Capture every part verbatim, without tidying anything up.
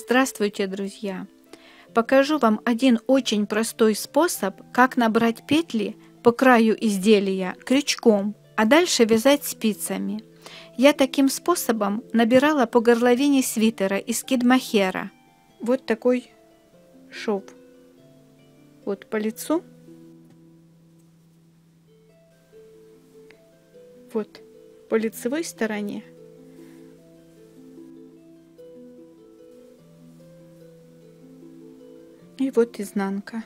Здравствуйте, друзья! Покажу вам один очень простой способ, как набрать петли по краю изделия крючком, а дальше вязать спицами. Я таким способом набирала по горловине свитера из кид-мохера. Вот такой шов. Вот по лицу. Вот по лицевой стороне. И вот изнанка.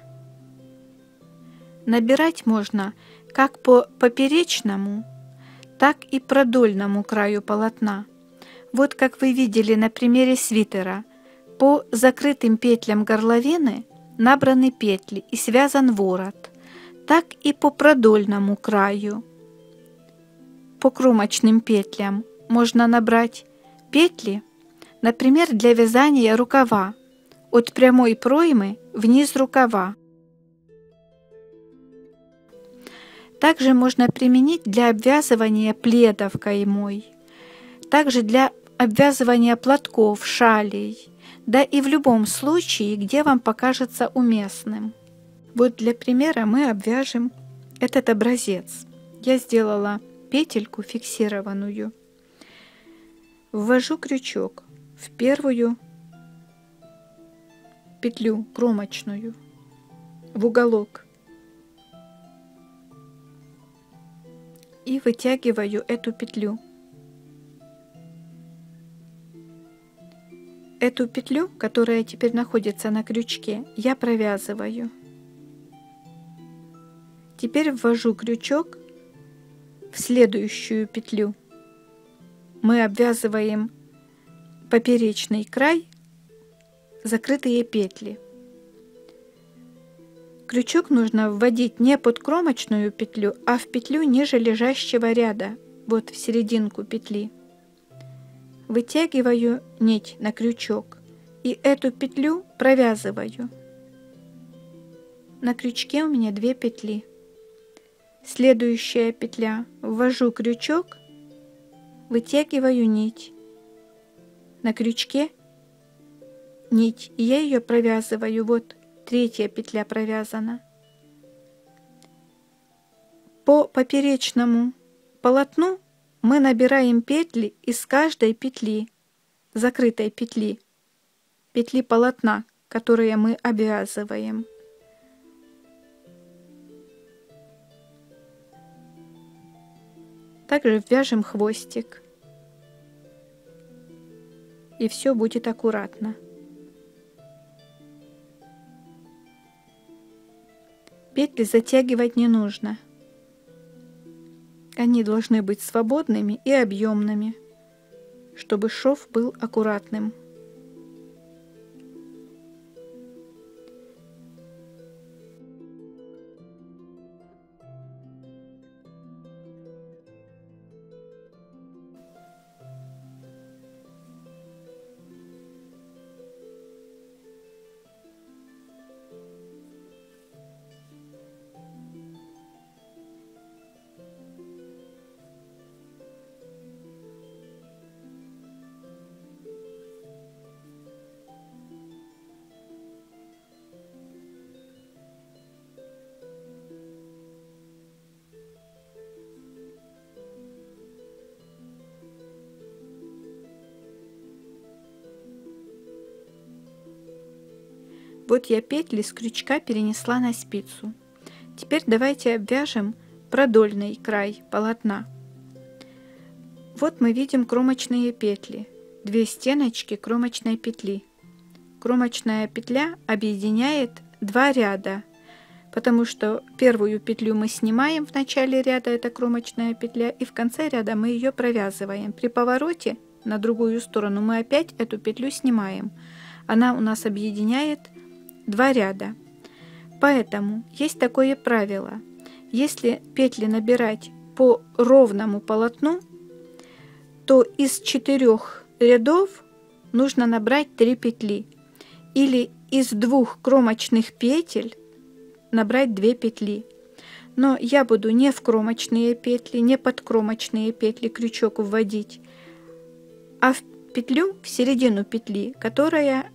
Набирать можно как по поперечному, так и продольному краю полотна. Вот как вы видели на примере свитера, по закрытым петлям горловины набраны петли и связан ворот, так и по продольному краю. По кромочным петлям можно набрать петли, например, для вязания рукава, от прямой проймы вниз рукава. Также можно применить для обвязывания пледов каймой, также для обвязывания платков, шалей, да и в любом случае, где вам покажется уместным. Вот для примера мы обвяжем этот образец. Я сделала петельку фиксированную. Ввожу крючок в первую петлю кромочную, в уголок, и вытягиваю эту петлю. Эту петлю, которая теперь находится на крючке, я провязываю. Теперь ввожу крючок в следующую петлю. Мы обвязываем поперечный край, закрытые петли. Крючок нужно вводить не под кромочную петлю, а в петлю ниже лежащего ряда, вот в серединку петли. Вытягиваю нить на крючок и эту петлю провязываю. На крючке у меня две петли. Следующая петля. Ввожу крючок, вытягиваю нить. На крючке нить, и я ее провязываю. Вот третья петля провязана. По поперечному полотну мы набираем петли из каждой петли, закрытой петли, петли полотна, которые мы обвязываем. Также вяжем хвостик, и все будет аккуратно. Петли затягивать не нужно. Они должны быть свободными и объемными, чтобы шов был аккуратным. Вот я петли с крючка перенесла на спицу. Теперь давайте обвяжем продольный край полотна. Вот мы видим кромочные петли, две стеночки кромочной петли. Кромочная петля объединяет два ряда, потому что первую петлю мы снимаем в начале ряда, это кромочная петля, и в конце ряда мы ее провязываем. При повороте на другую сторону мы опять эту петлю снимаем. Она у нас объединяет два ряда. Поэтому есть такое правило: если петли набирать по ровному полотну, то из четырех рядов нужно набрать три петли, или из двух кромочных петель набрать две петли. Но я буду не в кромочные петли, не под кромочные петли крючок вводить, а в петлю, в середину петли, которая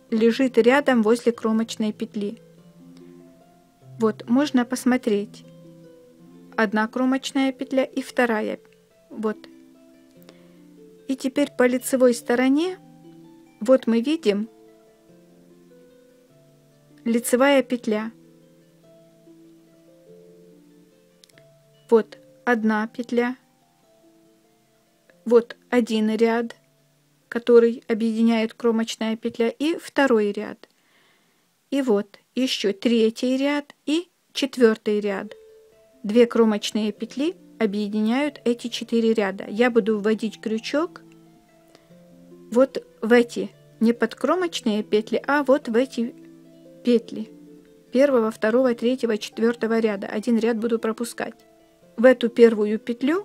лежит рядом возле кромочной петли. Вот, можно посмотреть. Одна кромочная петля и вторая. Вот. И теперь по лицевой стороне, вот мы видим лицевая петля. Вот одна петля. Вот один ряд, который объединяет кромочная петля, и второй ряд. И вот еще третий ряд и четвертый ряд. Две кромочные петли объединяют эти четыре ряда. Я буду вводить крючок вот в эти, не подкромочные петли, а вот в эти петли первого, второго, третьего, четвертого ряда. Один ряд буду пропускать. В эту первую петлю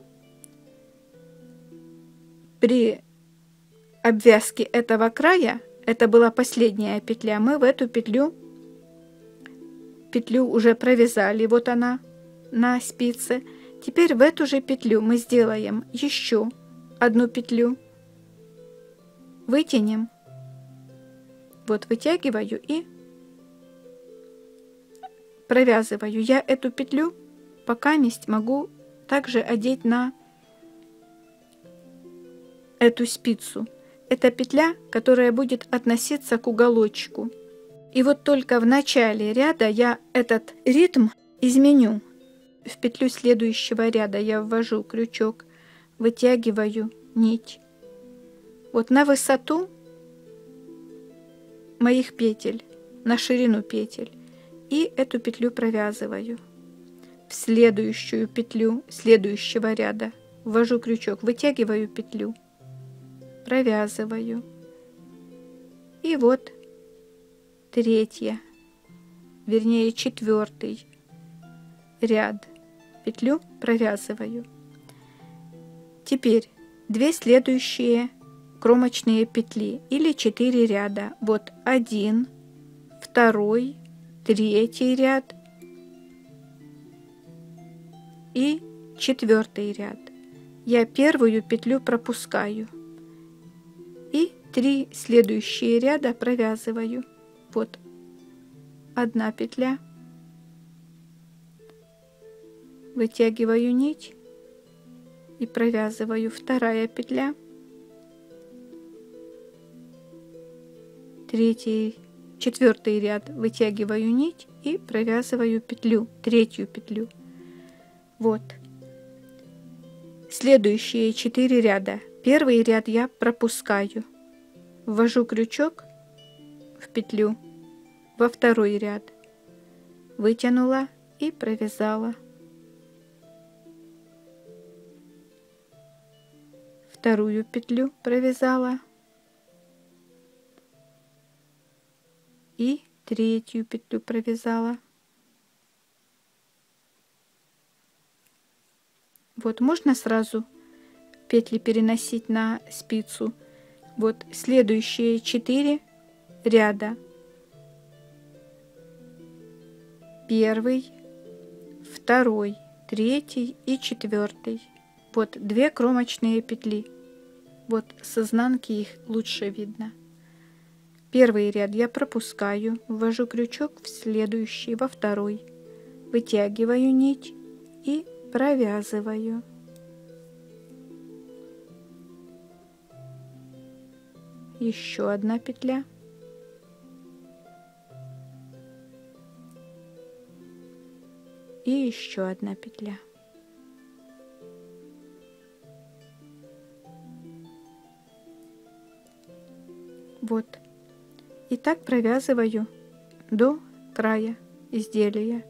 при обвязке этого края, это была последняя петля, мы в эту петлю петлю уже провязали, вот она на спице. Теперь в эту же петлю мы сделаем еще одну петлю, вытянем, вот вытягиваю и провязываю. Я эту петлю пока месть могу также одеть на эту спицу. Это петля, которая будет относиться к уголочку. И вот только в начале ряда я этот ритм изменю. В петлю следующего ряда я ввожу крючок, вытягиваю нить. Вот на высоту моих петель, на ширину петель. И эту петлю провязываю. В следующую петлю следующего ряда ввожу крючок, вытягиваю петлю, провязываю. И вот третья, вернее четвертый ряд, петлю провязываю. Теперь две следующие кромочные петли или четыре ряда. Вот один, второй, третий ряд и четвертый ряд. Я первую петлю пропускаю и три следующие ряда провязываю. Вот одна петля, вытягиваю нить и провязываю. Вторая петля, третий, четвертый ряд, вытягиваю нить и провязываю петлю, третью петлю. Вот следующие четыре ряда. Первый ряд я пропускаю, ввожу крючок в петлю во второй ряд, вытянула и провязала. Вторую петлю провязала и третью петлю провязала. Вот можно сразу петли переносить на спицу. Вот следующие четыре ряда. Первый, второй, третий и четвертый. Вот две кромочные петли. Вот с изнанки их лучше видно. Первый ряд я пропускаю, ввожу крючок в следующий, во второй, вытягиваю нить и провязываю. Еще одна петля. И еще одна петля. Вот. И так провязываю до края изделия.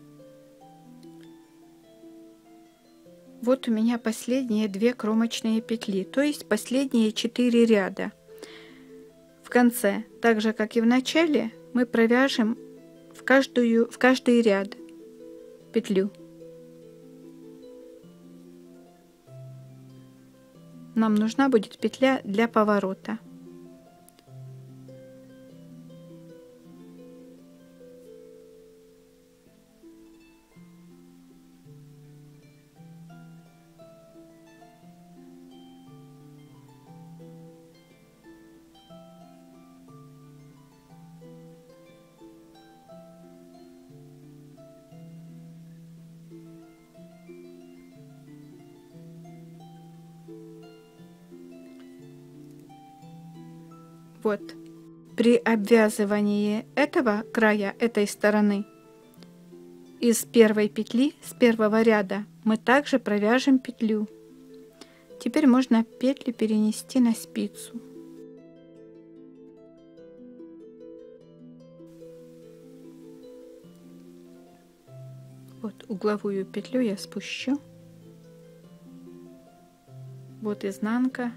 Вот у меня последние две кромочные петли, то есть последние четыре ряда. В конце, так же как и в начале, мы провяжем в, каждую, в каждый ряд петлю. Нам нужна будет петля для поворота. Вот. При обвязывании этого края, этой стороны, из первой петли, с первого ряда, мы также провяжем петлю. Теперь можно петли перенести на спицу. Вот угловую петлю я спущу. Вот изнанка.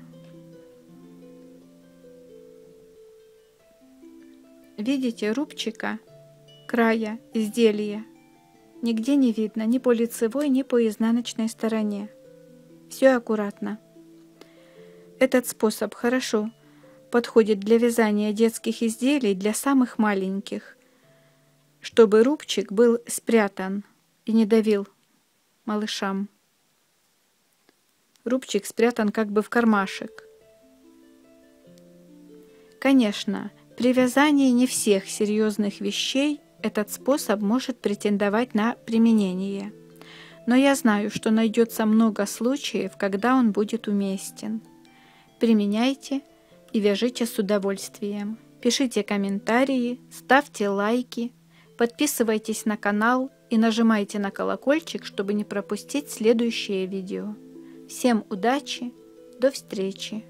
Видите, рубчика, края изделия нигде не видно, ни по лицевой, ни по изнаночной стороне. Все аккуратно. Этот способ хорошо подходит для вязания детских изделий для самых маленьких, чтобы рубчик был спрятан и не давил малышам. Рубчик спрятан как бы в кармашек. Конечно, при вязании не всех серьезных вещей этот способ может претендовать на применение, но я знаю, что найдется много случаев, когда он будет уместен. Применяйте и вяжите с удовольствием. Пишите комментарии, ставьте лайки, подписывайтесь на канал и нажимайте на колокольчик, чтобы не пропустить следующее видео. Всем удачи, до встречи!